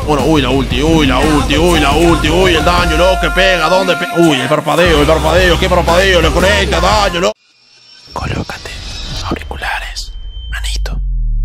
Bueno, uy, la ulti, uy, la ulti, uy, la ulti, uy, el daño, lo que pega, ¿dónde pega? Uy, el parpadeo, qué parpadeo, le conecta, daño, lo... Colócate auriculares, manito.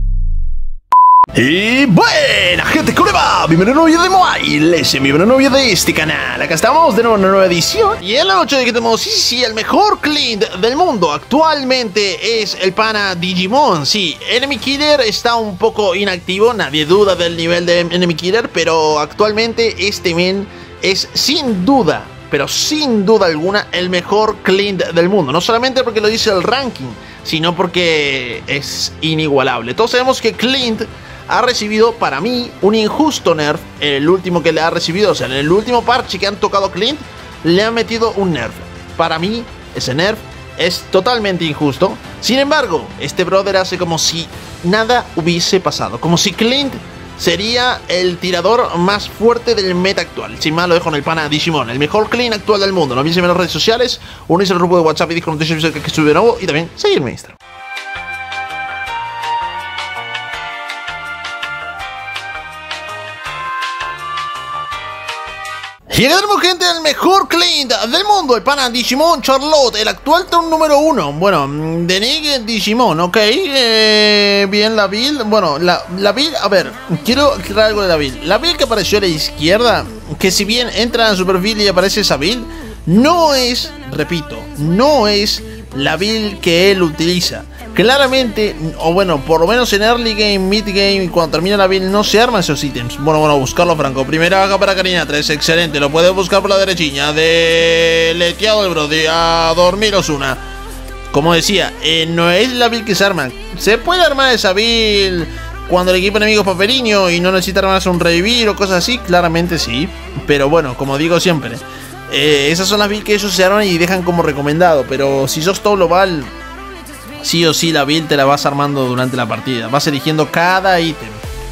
Y buena gente, ¿cómo le va? Bienvenido a un nuevo video de Mobile, bienvenido a un nuevo video de este canal. Acá estamos de nuevo en una nueva edición. Y en la noche de que tenemos, sí, el mejor Clint del mundo actualmente es el pana Digimon. Sí, Enemy Killer está un poco inactivo, nadie duda del nivel de Enemy Killer, pero actualmente este men es sin duda, pero sin duda alguna, el mejor Clint del mundo. No solamente porque lo dice el ranking, sino porque es inigualable. Todos sabemos que Clint ha recibido, para mí, un injusto nerf. El último que le ha recibido, o sea, en el último parche que han tocado a Clint, le han metido un nerf. Para mí, ese nerf es totalmente injusto. Sin embargo, este brother hace como si nada hubiese pasado, como si Clint sería el tirador más fuerte del meta actual. Sin más, lo dejo en el pana Digimon, el mejor Clint actual del mundo. No olviden seguirme en las redes sociales, unirse al grupo de WhatsApp y Discord que sube de nuevo, y también seguirme en Instagram. Y acá tenemos, gente, el mejor Clint del mundo, el pana Digimon Charlotte, el actual turn número 1. Bueno, de Nick Digimon, ok. Bien, la build. Bueno, la build, a ver, quiero aclarar algo de la build. La build que apareció a la izquierda, que si bien entra en su perfil y aparece esa build, no es, repito, no es la build que él utiliza. Claramente, o bueno, por lo menos en early game, mid game, cuando termina la build no se arman esos ítems. Bueno, buscarlo, Franco. Primera baja para Karina 3, excelente. Lo puedes buscar por la derechiña. Deleteado el brody. A dormir Osuna. Como decía, no es la build que se arma. Se puede armar esa build cuando el equipo enemigo es paperiño y no necesita armarse un revivir o cosas así. Claramente sí. Pero bueno, como digo siempre, esas son las builds que ellos se arman y dejan como recomendado. Pero si sos todo global, sí o sí la build te la vas armando durante la partida. Vas eligiendo cada ítem.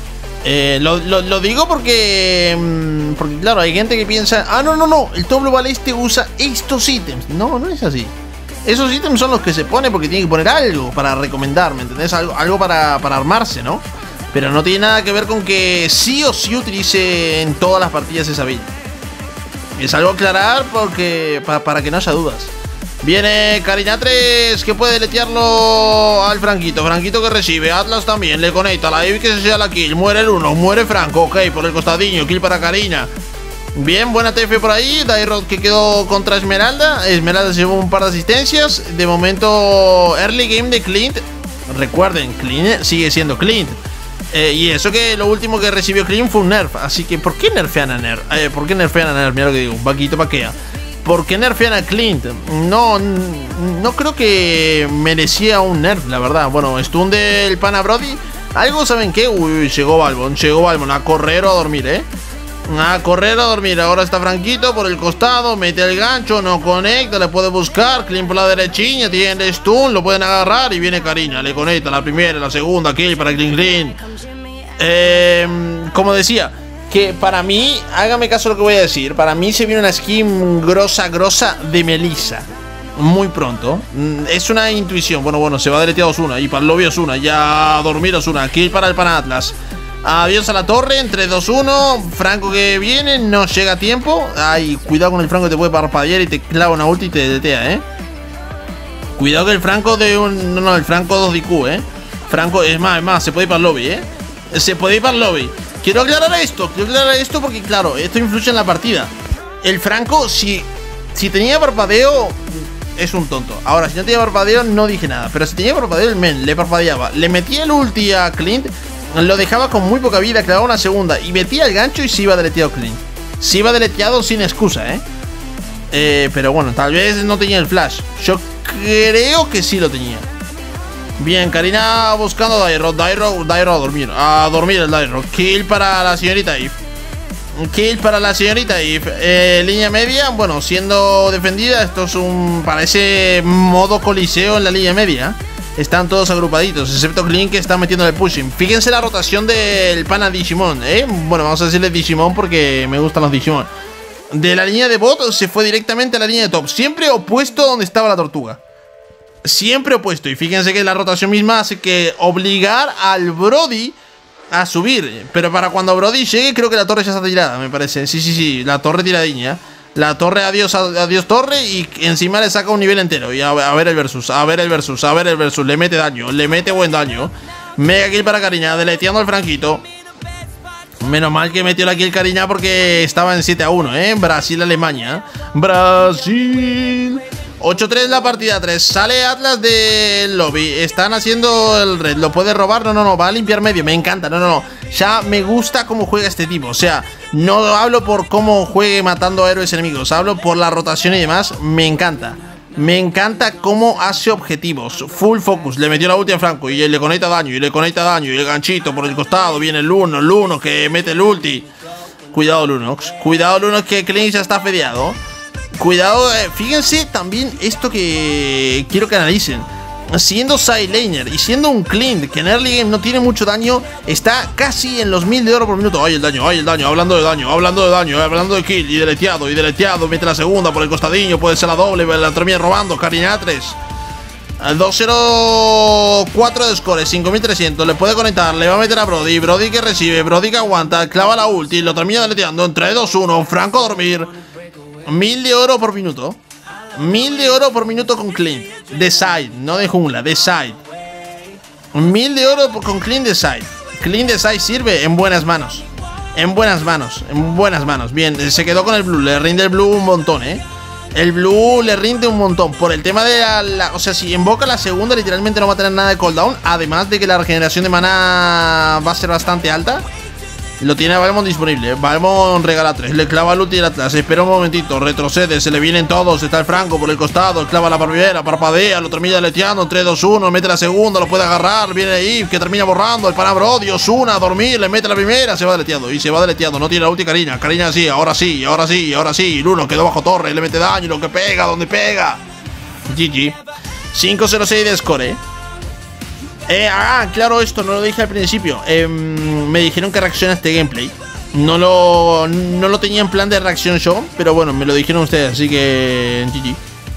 Lo digo porque claro, hay gente que piensa, ah, no, el top global usa estos ítems. No es así. Esos ítems son los que se pone porque tiene que poner algo para recomendar, ¿me entendés? Algo para armarse, ¿no? Pero no tiene nada que ver con que sí o sí utilice en todas las partidas esa build. Es algo a aclarar porque para que no haya dudas. Viene Karina 3, que puede letearlo al Franquito. Franquito que recibe, Atlas también, le conecta, la Ivy que se sea la kill. Muere el 1, muere Franco, ok, por el costadillo, kill para Karina. Bien, buena TF por ahí. Dairod que quedó contra Esmeralda. Esmeralda se llevó un par de asistencias. De momento, early game de Clint. Recuerden, Clint sigue siendo Clint. Y eso que lo último que recibió Clint fue un nerf. Así que, ¿por qué nerfean a nerf? ¿Por qué nerfean a nerf? Mira lo que digo, un vaquito paquea. ¿Por qué nerfean a Clint? No creo que merecía un nerf, la verdad. Bueno, stun del pana Brody. Algo, ¿saben qué? Uy, llegó Balbon, a correr o a dormir, a correr o a dormir. Ahora está Franquito por el costado, mete el gancho, no conecta, le puede buscar. Clint por la derechilla, tiene el stun, lo pueden agarrar y viene Karina, le conecta la primera, la segunda kill para Clint. Como decía, que para mí, hágame caso a lo que voy a decir, para mí se viene una skin grosa de Melissa muy pronto. Es una intuición. Bueno, se va deleteado Osuna y para el lobby Osuna, ya a dormir Osuna, kill para el pana Atlas. Adiós a la torre, entre 2-1. Franco que viene, no llega a tiempo. Ay, cuidado con el Franco que te puede parpadear y te clava una ulti y te deletea, Cuidado que el Franco el Franco 2 DQ, Franco, es más, se puede ir para el lobby, Se puede ir para el lobby. Quiero aclarar esto porque, claro, esto influye en la partida. El Franco, si tenía parpadeo, es un tonto. Ahora, si no tenía parpadeo, no dije nada. Pero si tenía parpadeo, el men le parpadeaba. Le metía el ulti a Clint, lo dejaba con muy poca vida, clavaba una segunda y metía el gancho y se iba deleteado Clint. Se iba deleteado sin excusa, pero bueno, tal vez no tenía el flash. Yo creo que sí lo tenía. Bien, Karina buscando a Dairod a dormir el Dairod. Kill para la señorita Eve. Línea media, bueno, siendo defendida. Esto es parece modo coliseo en la línea media. Están todos agrupaditos, excepto Clint que está metiendo el pushing. Fíjense la rotación del pana Digimon, Bueno, vamos a decirle Digimon porque me gustan los Digimon. De la línea de bot se fue directamente a la línea de top, siempre opuesto a donde estaba la tortuga. Siempre opuesto. Y fíjense que la rotación misma hace que obligar al Brody a subir. Pero para cuando Brody llegue, creo que la torre ya está tirada, me parece. Sí, la torre tiradiña. La torre, adiós torre. Y encima le saca un nivel entero. Y a ver el versus, a ver el versus. Le mete daño, le mete buen daño. Mega kill para Cariña, deleteando al Franquito. Menos mal que metió la kill Cariña porque estaba en 7-1, Brasil-Alemania. Brasil. 8-3 la partida 3. Sale Atlas del lobby. Están haciendo el red. ¿Lo puede robar? No. Va a limpiar medio. Me encanta. No. Ya me gusta cómo juega este tipo. O sea, no hablo por cómo juegue matando a héroes enemigos. Hablo por la rotación y demás. Me encanta. Me encanta cómo hace objetivos. Full focus. Le metió la ulti a Franco y le conecta daño. Y el ganchito por el costado. Viene el Luno que mete el ulti. Cuidado Lunox. Cuidado Lunox que Clean ya está fedeado. Cuidado, fíjense también esto que quiero que analicen. Siendo side laner y siendo un Clint que en early game no tiene mucho daño, está casi en los 1000 de oro por minuto. Ay, el daño, hablando de kill y deleteado, mete la segunda por el costadillo, puede ser la doble, la termina robando, Cariña 3. 2-0-4 de score, 5300, le puede conectar, le va a meter a Brody que recibe, Brody que aguanta, clava la ulti, lo termina deleteando en 3-2-1, Franco a dormir. 1000 de oro por minuto. 1000 de oro por minuto con Clint. De side, no de jungla, de side. 1000 de oro con Clint de side. Clint de side sirve en buenas manos. En buenas manos. Bien, se quedó con el blue. Le rinde el blue un montón, El blue le rinde un montón. Por el tema de o sea, si invoca la segunda, literalmente no va a tener nada de cooldown. Además de que la regeneración de mana va a ser bastante alta. Lo tiene Balmond disponible. Balmond regala 3. Le clava el ulti del Atlas. Espera un momentito. Retrocede. Se le vienen todos. Está el Franco por el costado. Clava la primera. Parpadea. Lo termina leteando. 3-2-1. Mete la segunda. Lo puede agarrar. Viene ahí. Que termina borrando. El Panabro. Osuna a dormir. Le mete la primera. Se va deleteando. Y se va deleteando. No tiene la ulti Cariña. Cariña sí. Ahora sí. Luno quedó bajo torre. Le mete daño. Lo que pega. Donde pega. GG. 5-0-6 de score, claro, esto no lo dije al principio. Me dijeron que reacciona a este gameplay. No lo tenía en plan de reacción yo, pero bueno, me lo dijeron ustedes, así que GG.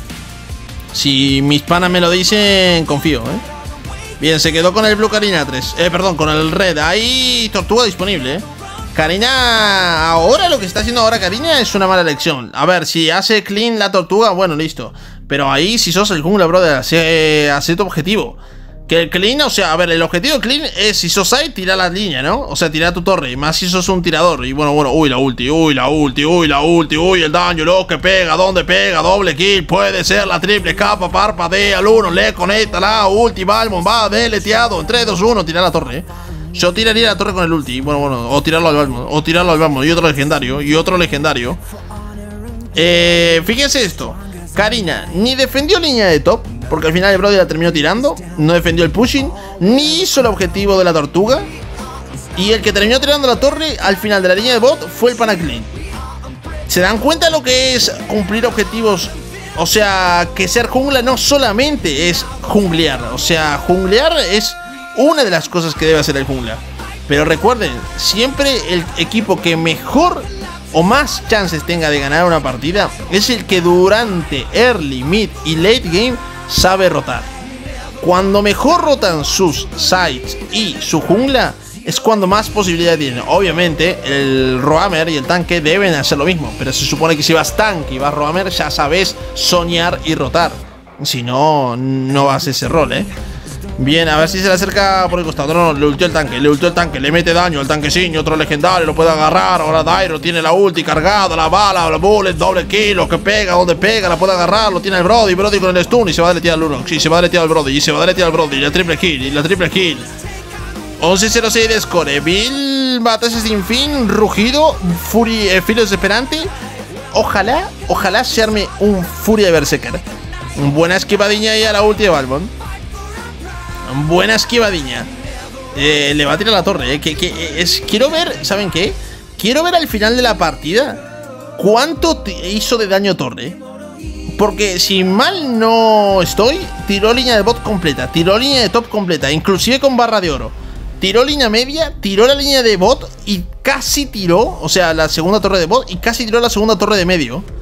Si mis panas me lo dicen, confío, Bien, se quedó con el blue Cariña 3. Perdón, con el red. Hay tortuga disponible, Cariña, ahora lo que está haciendo ahora Cariña es una mala elección. A ver, si hace clean la tortuga, bueno, listo. Pero ahí, si sos el jungla, brother, hace tu objetivo. Que el clean, o sea, a ver, el objetivo del clean es, si sos side, tirar la línea, ¿no? O sea, tirar tu torre, y más si sos un tirador. Y bueno, uy, la ulti, el daño, lo que pega, dónde pega, doble kill, puede ser la triple capa, parpadea al uno, le conecta la ulti, Balmond va deleteado, en 3, 2, 1, tirar la torre, Yo tiraría la torre con el ulti, bueno, o tirarlo al Balmond, y otro legendario, fíjense esto. Cariña ni defendió línea de top, porque al final el Brody la terminó tirando. No defendió el pushing, ni hizo el objetivo de la tortuga. Y el que terminó tirando la torre al final de la línea de bot fue el Panaclean. ¿Se dan cuenta de lo que es cumplir objetivos? O sea, que ser jungla no solamente es junglear. O sea, junglear es una de las cosas que debe hacer el jungla. Pero recuerden, siempre el equipo que mejor o más chances tenga de ganar una partida es el que durante early, mid y late game sabe rotar. Cuando mejor rotan sus sides y su jungla es cuando más posibilidad tienen. Obviamente el roamer y el tanque deben hacer lo mismo, pero se supone que si vas tanque y vas roamer ya sabes soñar y rotar. Si no, no vas a ese rol, Bien, a ver si se le acerca por el costado. No, le ultió el tanque, le mete daño al tanquecillo, otro legendario, lo puede agarrar. Ahora Dairo tiene la ulti cargada, la bala, la bullet, doble kill, lo que pega, donde pega, la puede agarrar, lo tiene el Brody con el stun y se va a deletear el Lunox, y se va a deletear el Brody, y la triple kill, 11-0-6 de score. Bill, batalla sin fin, rugido, filo desesperante. Ojalá se arme un furia de berserker. Buena esquivadiña ahí a la ulti de Balmond. Buena esquivadiña. Le va a tirar la torre, quiero ver, ¿saben qué? Quiero ver al final de la partida cuánto hizo de daño torre. Porque si mal no estoy, tiró línea de bot completa, tiró línea de top completa, inclusive con barra de oro. Tiró línea media, tiró la línea de bot y casi tiró, o sea, la segunda torre de bot y casi tiró la segunda torre de medio.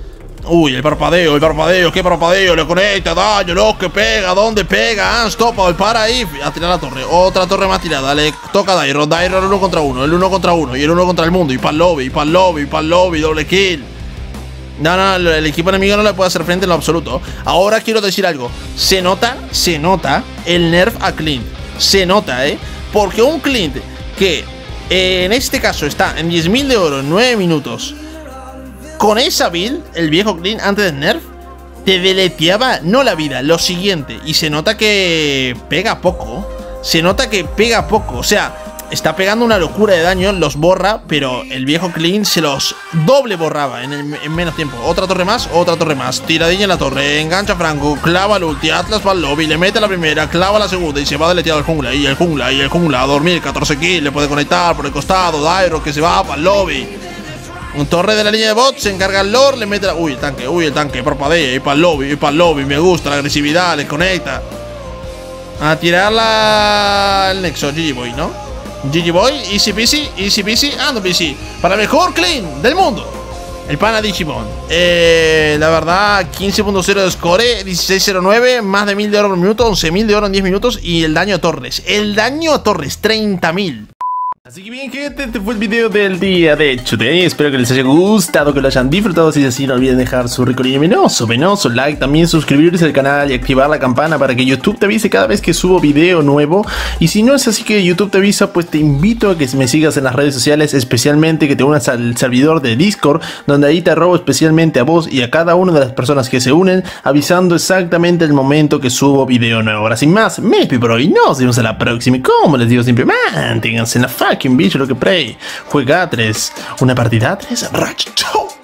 Uy, el parpadeo, qué parpadeo, le conecta, daño, lo que pega, ¿dónde pega? Unstoppable, para ahí, a tirar la torre, otra torre más tirada, le toca a Dairon, el 1 contra 1, el 1 contra 1 y el 1 contra el mundo, y pa'l lobby, doble kill. No, el equipo enemigo no le puede hacer frente en lo absoluto. Ahora quiero decir algo, se nota el nerf a Clint, se nota, porque un Clint que en este caso está en 10.000 de oro en 9 minutos, con esa build, el viejo Clint antes del nerf, te deleteaba, no la vida, lo siguiente. Y se nota que pega poco. O sea, está pegando una locura de daño, los borra, pero el viejo Clint se los doble borraba en menos tiempo. Otra torre más, tiradilla en la torre, engancha a Franco, clava el ulti, Atlas para el lobby, le mete la primera, clava la segunda y se va deleteado el jungla. Y el jungla a dormir, 14 kills, le puede conectar por el costado, Dairo que se va para el lobby. Un torre de la línea de bot, se encarga el lord, le mete la... Uy, el tanque, parpadea, y para el lobby, me gusta la agresividad, le conecta. A tirar el nexo, GG Boy, ¿no? GG Boy, easy peasy, and peasy. Para el mejor clean del mundo, el pana Digimon. La verdad, 15.0 de score, 16.09, más de 1000 de oro por minuto, 11.000 de oro en 10 minutos. Y el daño a Torres, 30.000. Así que bien, gente, este fue el video del día de Today. Espero que les haya gustado, que lo hayan disfrutado. Si es así, no olviden dejar su rico y venoso like, también suscribirse al canal y activar la campana para que YouTube te avise cada vez que subo video nuevo. Y si no es así que YouTube te avisa, pues te invito a que me sigas en las redes sociales, especialmente que te unas al servidor de Discord, donde ahí te robo especialmente a vos y a cada una de las personas que se unen, avisando exactamente el momento que subo video nuevo. Ahora sin más, me despido por hoy, nos vemos en la próxima y como les digo siempre, manténganse en la fucking bicho lo que play. Juega 3, una partida 3, Ratchet.